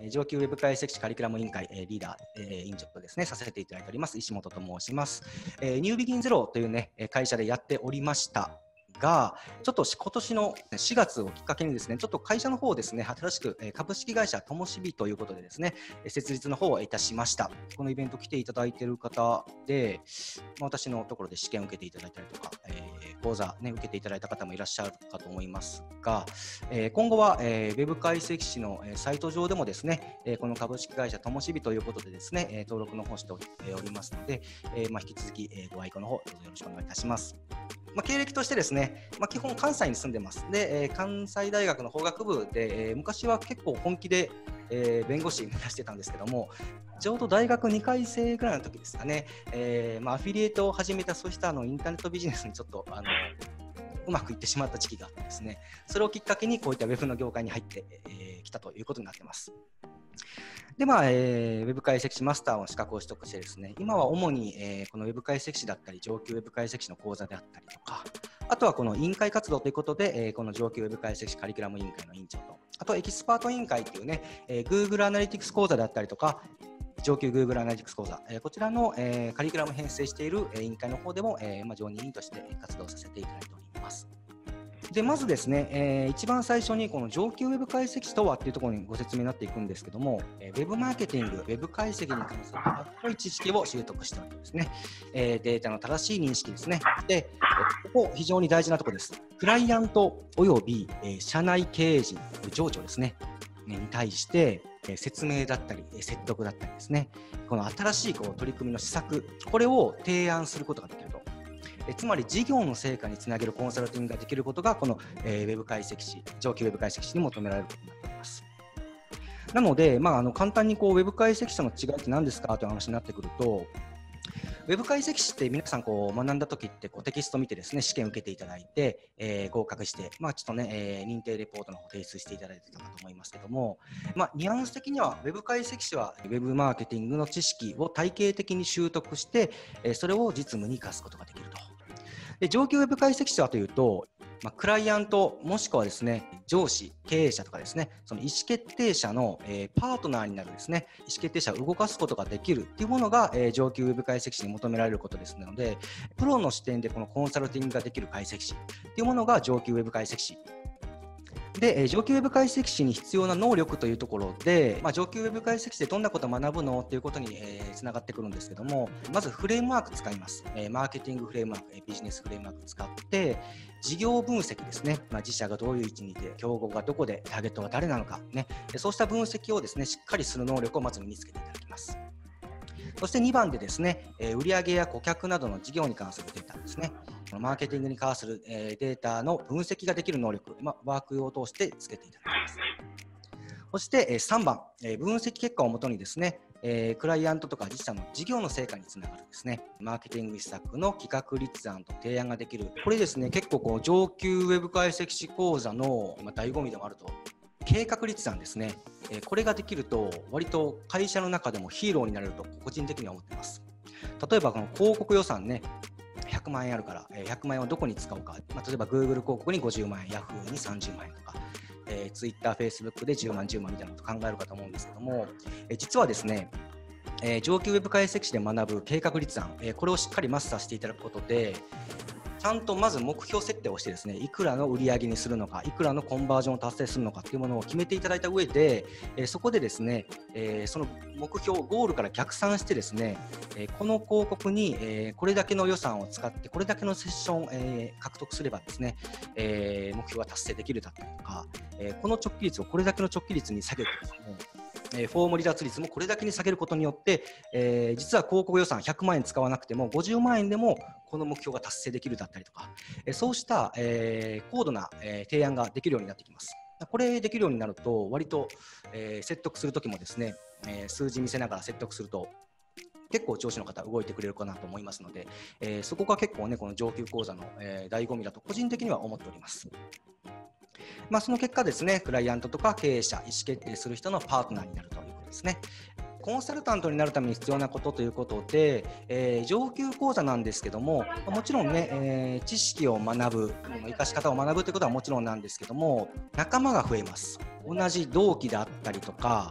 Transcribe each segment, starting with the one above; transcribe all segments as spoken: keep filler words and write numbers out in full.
上級ウェブ解析士カリキュラム委員会リーダー、委員長とですね、させていただいております、石本と申します。ニュービギンゼロというね、会社でやっておりましたが、ちょっと今年のしがつをきっかけにですね、ちょっと会社の方をですね、新しく株式会社ともしびということでですね、設立の方をいたしました。このイベント来ていただいている方で、私のところで試験を受けていただいたりとか、えー、講座、ね、受けていただいた方もいらっしゃるかと思いますが、えー、今後は、えー、ウェブ解析士のサイト上でもですね、この株式会社ともしびということでですね、登録の方しておりますので、えーまあ、引き続きご愛顧の方、どうぞよろしくお願いいたします。まあ、経歴としてですね、まあ、基本関西に住んでます。で、えー、関西大学の法学部で、えー、昔は結構本気で、えー、弁護士目指してたんですけども、ちょうど大学にかい生ぐらいの時ですかね、えーまあ、アフィリエイトを始めた、そうしたあのインターネットビジネスにちょっとあのうまくいってしまった時期があってですね、それをきっかけにこういったウェブの業界に入ってき、えー、たということになってます。で、まあえー、ウェブ解析士マスターの資格を取得してですね、今は主に、えー、このウェブ解析士だったり、上級ウェブ解析士の講座であったりとか、あとはこの委員会活動ということで、えー、この上級ウェブ解析士カリキュラム委員会の委員長と、あとエキスパート委員会というね、えー、Google アナリティクス講座であったりとか、上級 Google アナリティクス講座、えー、こちらの、えー、カリキュラム編成している、えー、委員会の方でも、えーまあ、常任委員として活動させていただいております。でまずですね、えー、一番最初にこの上級ウェブ解析士とはっていうところにご説明になっていくんですけども、えー、ウェブマーケティング、ウェブ解析に関する深い知識を習得したわけですね、えー、データの正しい認識ですね。で、えー、ここ非常に大事なところです。クライアントおよび、えー、社内経営陣、上長ですね、に対して、えー、説明だったり、えー、説得だったりですね、この新しいこう取り組みの施策、これを提案することができると。えつまり事業の成果につなげるコンサルティングができることがこの、えー、ウェブ解析士、上級ウェブ解析士に求められることになっております。なので、まあ、あの簡単にこうウェブ解析士との違いって何ですかという話になってくると、ウェブ解析士って皆さんこう学んだ時ってこうテキスト見てですね、試験を受けていただいて、えー、合格して、まあ、ちょっとね、えー、認定レポートの方を提出していただいてたかと思いますけども、まあ、ニュアンス的にはウェブ解析士はウェブマーケティングの知識を体系的に習得して、えー、それを実務に生かすことができると。で上級ウェブ解析士はというと、まあ、クライアントもしくはですね上司、経営者とかですね、その意思決定者の、えー、パートナーになるですね、意思決定者を動かすことができるっていうものが、えー、上級ウェブ解析士に求められることですので、プロの視点でこのコンサルティングができる解析士っていうものが上級ウェブ解析士で、上級ウェブ解析士に必要な能力というところで、まあ、上級ウェブ解析士でどんなことを学ぶのっていうことに、えー、つながってくるんですけども、まずフレームワーク使います。えー、マーケティングフレームワーク、ビジネスフレームワーク使って、事業分析ですね、まあ、自社がどういう位置にいて、競合がどこで、ターゲットは誰なのか、ね、そうした分析をですね、しっかりする能力をまず身につけていただきます。そしてにばんでですね、売上や顧客などの事業に関するデータですね、マーケティングに関するデータの分析ができる能力、まあ、ワークを通してつけていただきます。そしてさんばん、分析結果をもとにですね、クライアントとか自社の事業の成果につながるですね、マーケティング施策の企画立案と提案ができる。これですね、結構こう上級ウェブ解析士講座の醍醐味でもあると。計画立案ですね、これができると割と会社の中でもヒーローになれると個人的には思っています。例えばこの広告予算ね、ひゃくまんえんあるからひゃくまんえんをどこに使おうか、まあ、例えば Google 広告にごじゅうまんえん、Yahoo にさんじゅうまんえんとか、えー、Twitter、Facebook でじゅうまん、じゅうまんみたいなことを考えるかと思うんですけども、えー、実はですね、えー、上級ウェブ解析士で学ぶ計画立案、えー、これをしっかりマスターしていただくことで、ちゃんとまず目標設定をしてですね、いくらの売り上げにするのか、いくらのコンバージョンを達成するのかっていうものを決めていただいた上で、えー、そこでですね、えー、その目標、ゴールから逆算してですね、えー、この広告に、えー、これだけの予算を使って、これだけのセッションを、えー、獲得すればですね、えー、目標が達成できるだったりとか、えー、この直帰率をこれだけの直帰率に下げてですね、フォーム離脱率もこれだけに下げることによって、えー、実は広告予算ひゃくまんえん使わなくてもごじゅうまんえんでもこの目標が達成できるだったりとか、えー、そうした、えー、高度な、えー、提案ができるようになってきます。これできるようになると割と、えー、説得するときもですね、えー、数字見せながら説得すると結構上司の方動いてくれるかなと思いますので、えー、そこが結構ねこの上級講座の、えー、醍醐味だと個人的には思っております。まあ、その結果ですね、クライアントとか経営者、意思決定する人のパートナーになるということですね。コンサルタントになるために必要なことということで、えー、上級講座なんですけども、もちろんね、えー、知識を学ぶ、生かし方を学ぶということはもちろんなんですけども、仲間が増えます。同じ同期であったりとか、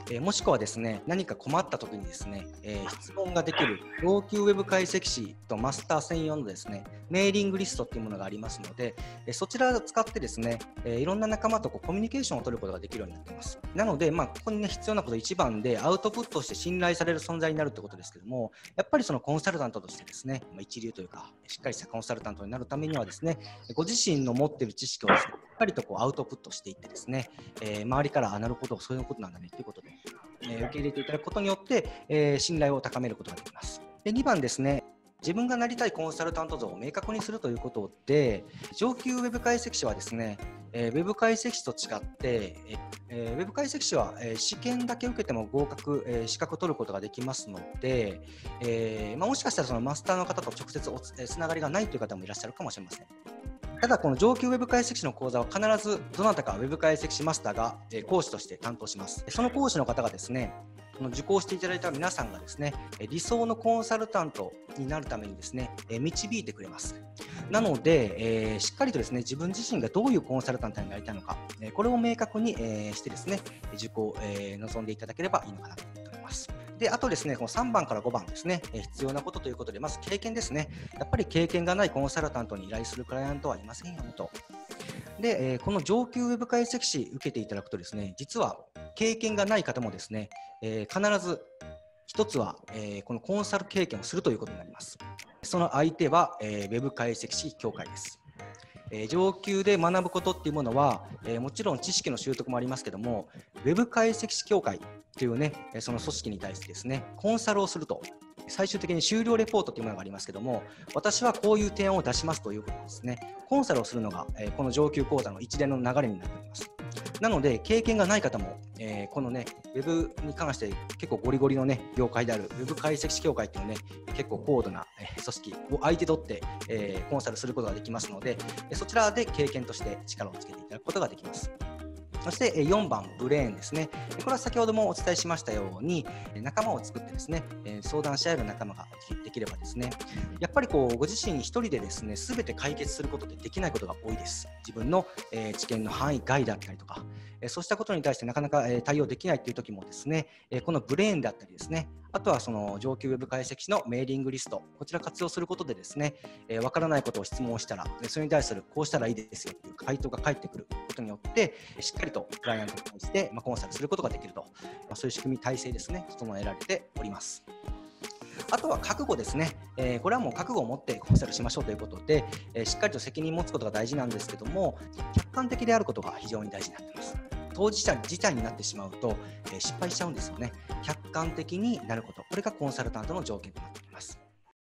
えー、もしくはですね、何か困った時にですね、えー、質問ができる上級ウェブ解析士とマスター専用のですね、メーリングリストっていうものがありますので、えー、そちらを使ってですね、えー、いろんな仲間とこうコミュニケーションを取ることができるようになっています。なので、まあ、ここにね、必要なこと一番で、アウトプットして信頼される存在になるってことですけども、やっぱりそのコンサルタントとしてですね、まあ、一流というか、しっかりしたコンサルタントになるためにはですね、ご自身の持っている知識をですね、しっかりとこうアウトプットしていってですね、えー、周りから、あ、なるほど、そういうことなんだねということで、えー、受け入れていただくことによって、えー、信頼を高めることができます。で、にばんですね、自分がなりたいコンサルタント像を明確にするということで、上級ウェブ解析士はですね、えー、ウェブ解析士と違って、えー、ウェブ解析士は、えー、試験だけ受けても合格、えー、資格を取ることができますので、えーまあ、もしかしたらそのマスターの方と直接おつ、えー、つながりがないという方もいらっしゃるかもしれません。ただ、この上級ウェブ解析士の講座は必ずどなたかウェブ解析士マスターが講師として担当します。その講師の方がですね、受講していただいた皆さんがですね、理想のコンサルタントになるためにですね、導いてくれます。なので、えー、しっかりとですね、自分自身がどういうコンサルタントになりたいのか、これを明確にしてですね、受講を望んでいただければいいのかなと思っております。で、あとですね、このさんばんからごばんですね、えー、必要なことということで、まず経験ですね。やっぱり経験がないコンサルタントに依頼するクライアントはいませんよねと。で、えー、この上級ウェブ解析士受けていただくとですね、実は経験がない方もですね、えー、必ず一つは、えー、このコンサル経験をするということになります。その相手は、えー、ウェブ解析士協会です。えー、上級で学ぶことっていうものは、えー、もちろん知識の習得もありますけども、ウェブ解析士協会というね、その組織に対してですね、コンサルをすると、最終的に終了レポートというものがありますけども、私はこういう提案を出しますということですね、コンサルをするのが、えー、この上級講座の一連の流れになっております。なので、経験がない方も、えー、このね、ウェブに関して結構ゴリゴリのね、業界であるウェブ解析士協会っていうね、結構高度な、えー、組織を相手取って、えー、コンサルすることができますので、そちらで経験として力をつけていただくことができます。そしてよんばん、ブレーンですね。これは先ほどもお伝えしましたように、仲間を作ってですね、相談し合える仲間ができればですね、やっぱりこうご自身一人でですね、すべて解決することってできないことが多いです。自分の知見の範囲外だったりとか、そうしたことに対してなかなか対応できないという時もですね、このブレーンだったりですね、あとはその上級ウェブ解析士のメーリングリスト、こちら活用することでですね、わからないことを質問したら、それに対するこうしたらいいですよという回答が返ってくることによって、しっかりとクライアントに対してコンサルすることができると、そういう仕組み体制ですね、整えられております。あとは覚悟ですね、えー、これはもう覚悟を持ってコンサルしましょうということで、えー、しっかりと責任を持つことが大事なんですけども、客観的であることが非常に大事になっています。当事者自体になってしまうと、えー、失敗しちゃうんですよね。客観的になること、これがコンサルタントの条件となっております。